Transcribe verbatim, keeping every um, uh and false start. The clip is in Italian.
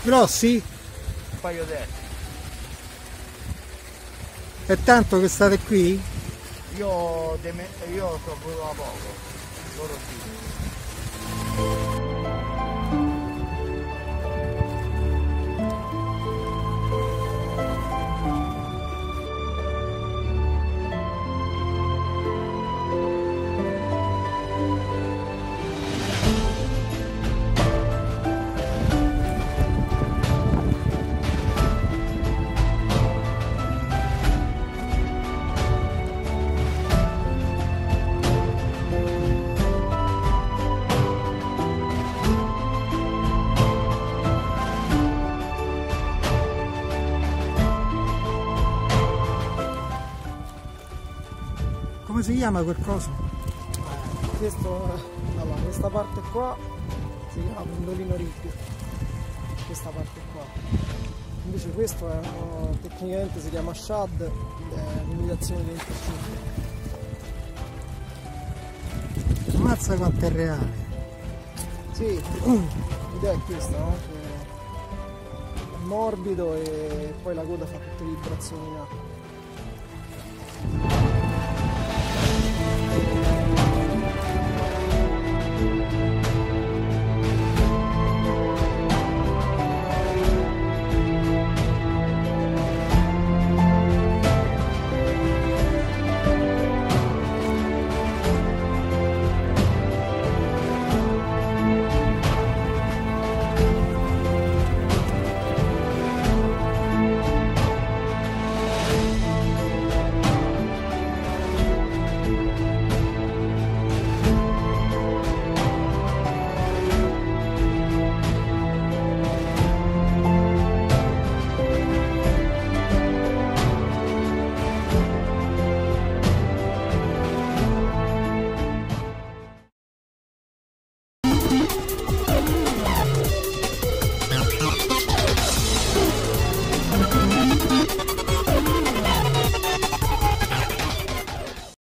Grossi? Un paio d'etti. È tanto che state qui? Io, io sono venuto da poco, loro sì. Come si chiama quel coso? Questo, allora, questa parte qua si chiama pendolino ribbio, questa parte qua. Invece questo è, uh, tecnicamente si chiama shad, è l'imitazione dell'intercetto. Ammazza quanto è reale. Sì, l'idea è questa, no? Che è morbido e poi la coda fa tutte le vibrazioni in acqua.